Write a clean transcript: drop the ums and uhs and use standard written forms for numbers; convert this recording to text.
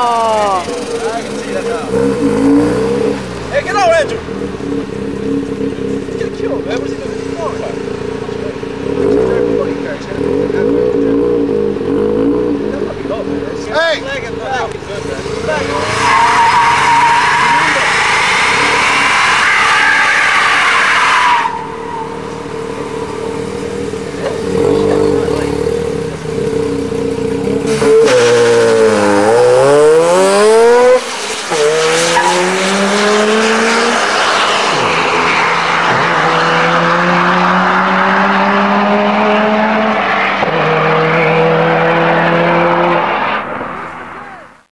I can see that now. Hey, get out, Andrew! He's gonna kill him, man. What's he doing? He's a car. Hey!